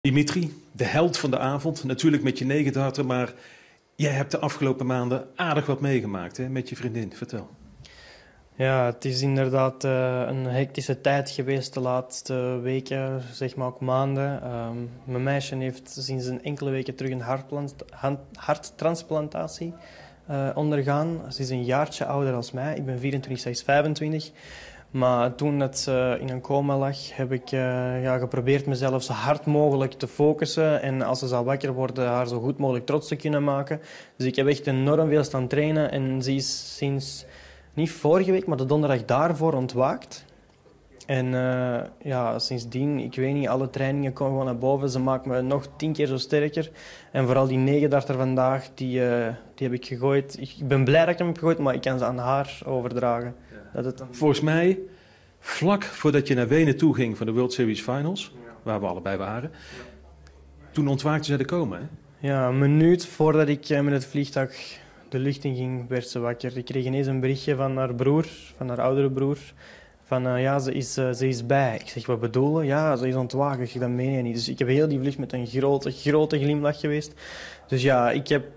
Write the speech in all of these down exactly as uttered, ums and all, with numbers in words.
Dimitri, de held van de avond, natuurlijk met je negen darten, maar jij hebt de afgelopen maanden aardig wat meegemaakt hè, met je vriendin. Vertel. Ja, het is inderdaad uh, een hectische tijd geweest de laatste weken, zeg maar ook maanden. Um, mijn meisje heeft sinds een enkele weken terug een harttransplantatie uh, ondergaan. Ze is een jaartje ouder dan mij. Ik ben vierentwintig, zij is vijfentwintig. Maar toen dat ze in een coma lag, heb ik uh, ja, geprobeerd mezelf zo hard mogelijk te focussen. En als ze zal wakker worden, haar zo goed mogelijk trots te kunnen maken. Dus ik heb echt enorm veel staan trainen. En ze is sinds, niet vorige week, maar de donderdag daarvoor ontwaakt. En uh, ja, sindsdien, ik weet niet, alle trainingen komen gewoon naar boven. Ze maakt me nog tien keer zo sterker. En vooral die negen darter vandaag, die, uh, die heb ik gegooid. Ik ben blij dat ik hem heb gegooid, maar ik kan ze aan haar overdragen. Ja. Dat het dan... Volgens mij, vlak voordat je naar Wenen toe ging voor de World Series Finals, ja, waar we allebei waren, ja, toen ontwaakte zij de coma, hè? Ja, een minuut voordat ik met het vliegtuig de lucht in ging, werd ze wakker. Ik kreeg ineens een berichtje van haar broer, van haar oudere broer. Van uh, ja, ze is, uh, ze is bij. Ik zeg, wat bedoelen? Ja, ze is ontwaakt. Ik zeg, dat meen je niet. Dus ik heb heel die vlucht met een grote, grote glimlach geweest. Dus ja, ik heb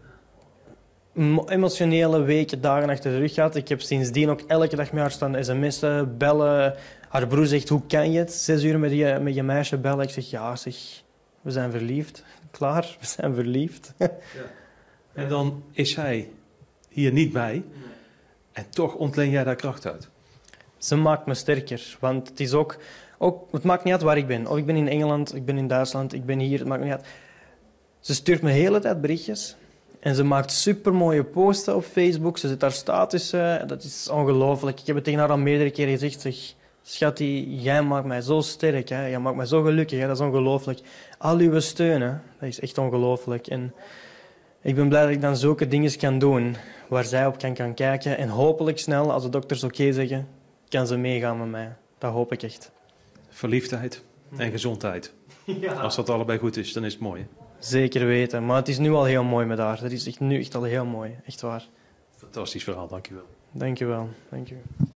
emotionele weken, dagen achter de rug gehad. Ik heb sindsdien ook elke dag met haar staan sms'en, bellen. Haar broer zegt, hoe kan je het? Zes uur met je, met je meisje bellen. Ik zeg, ja, zeg, we zijn verliefd. Klaar, we zijn verliefd. Ja. En dan is zij hier niet bij. En toch ontleen jij daar kracht uit. Ze maakt me sterker, want het is ook, ook... Het maakt niet uit waar ik ben. Of ik ben in Engeland, ik ben in Duitsland, ik ben hier, het maakt me niet uit. Ze stuurt me de hele tijd berichtjes. En ze maakt supermooie posten op Facebook. Ze zet haar statussen. Dat is ongelooflijk. Ik heb het tegen haar al meerdere keren gezegd. Zeg, schattie, jij maakt mij zo sterk. Hè. Jij maakt mij zo gelukkig. Hè. Dat is ongelooflijk. Al uw steun, hè. Dat is echt ongelooflijk. En ik ben blij dat ik dan zulke dingen kan doen waar zij op kan, kan kijken. En hopelijk snel, als de dokters oké okay zeggen, kan ze meegaan met mij. Dat hoop ik echt. Verliefdheid en gezondheid. Ja. Als dat allebei goed is, dan is het mooi. Hè? Zeker weten. Maar het is nu al heel mooi met haar. Dat is echt nu echt al heel mooi. Echt waar. Fantastisch verhaal, dankjewel. Dankjewel. Dankjewel.